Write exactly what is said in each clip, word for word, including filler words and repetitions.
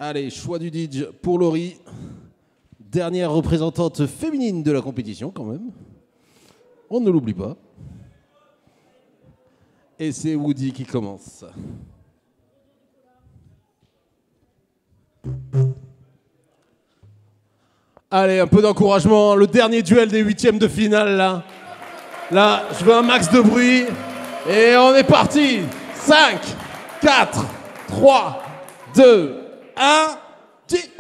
Allez, choix du Didg pour Laurie. Dernière représentante féminine de la compétition quand même. On ne l'oublie pas. Et c'est Woody qui commence. Allez, un peu d'encouragement. Le dernier duel des huitièmes de finale, là. Là, je veux un max de bruit. Et on est parti. cinq, quatre, trois, deux, un, dix.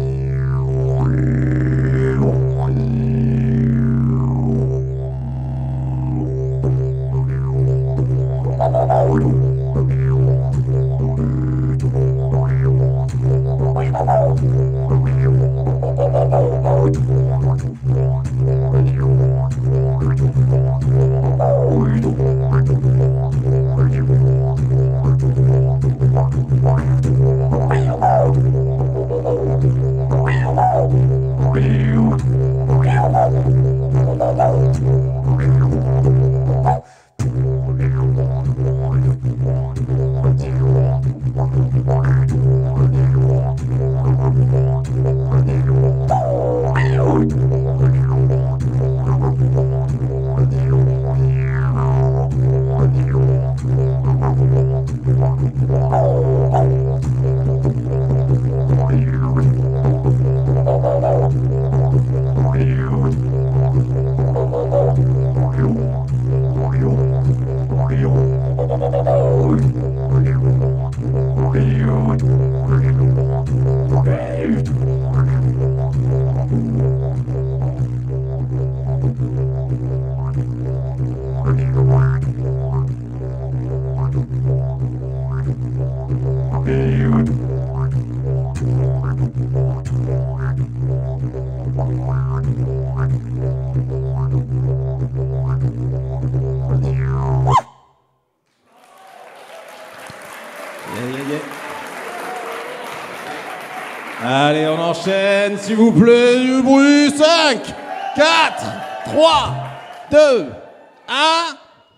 Allez, on enchaîne, s'il vous plaît, du bruit. cinq, quatre, trois, deux, un.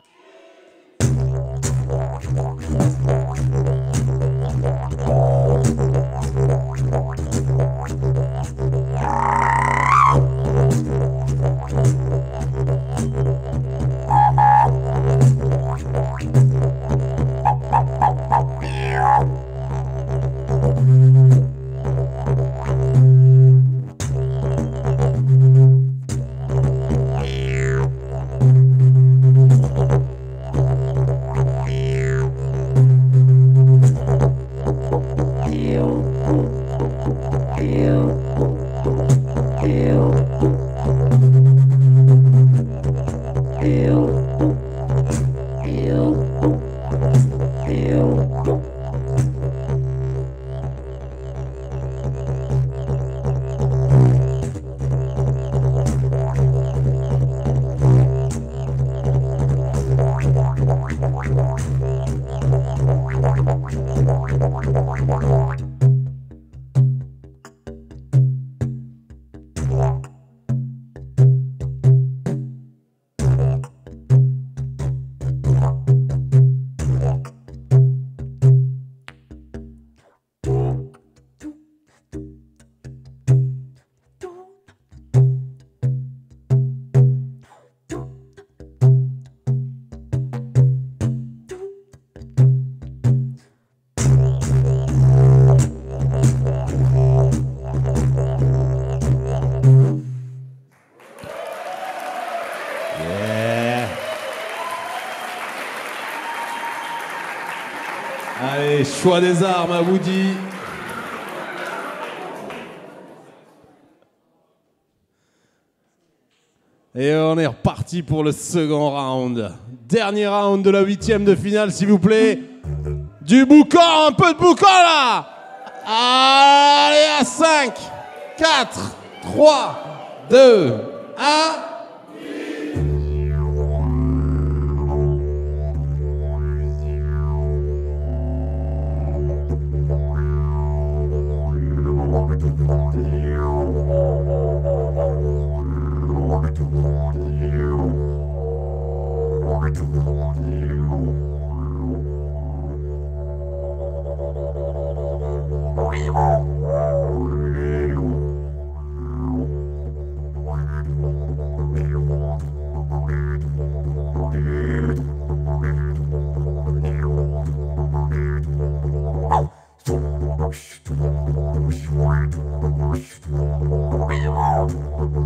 Allez, choix des armes à Woody. Et on est reparti pour le second round. Dernier round de la huitième de finale, s'il vous plaît. Du boucan, un peu de boucan là. Allez, à cinq, quatre, trois, deux, un. Wow.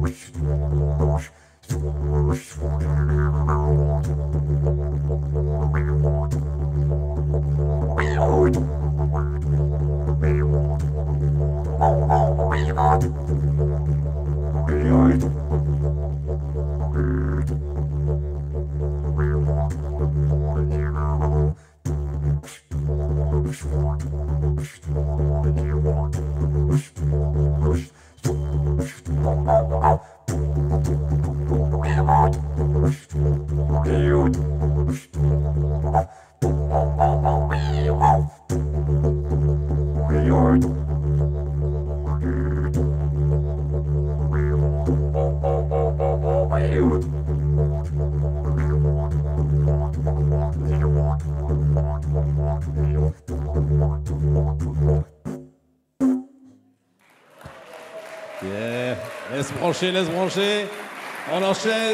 Yeah. Laisse brancher, laisse brancher. On enchaîne.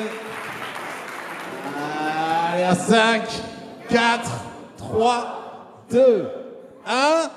Allez, à cinq, quatre, trois, deux, un.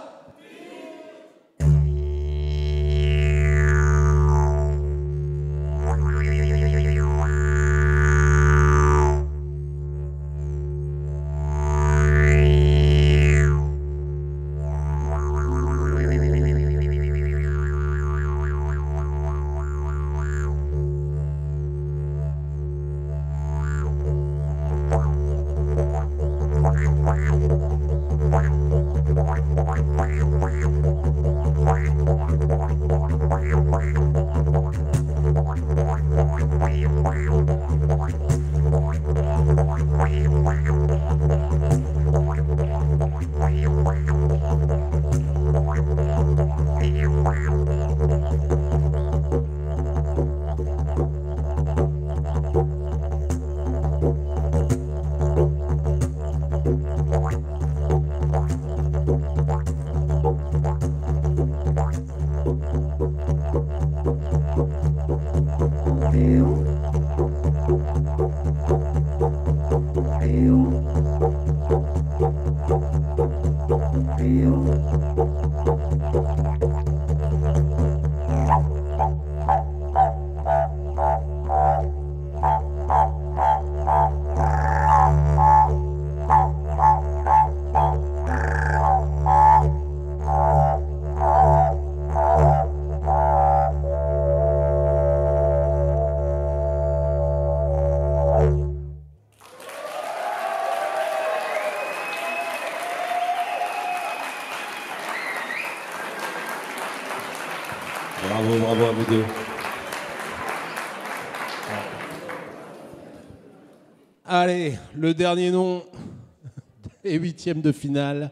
Bravo, bravo à vous deux. Allez, le dernier nom et huitième de finale.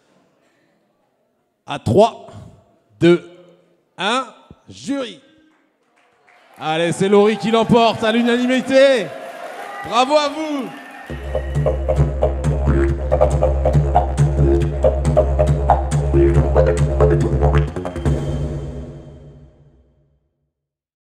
À trois, deux, un, jury. Allez, c'est Laurie qui l'emporte à l'unanimité. Bravo à vous.